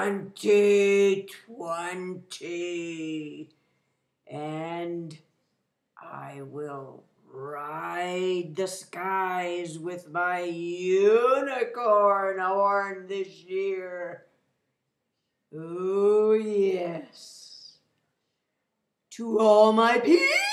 2020. And I will ride the skies with my unicorn horn this year. Oh, yes. To all my peeps.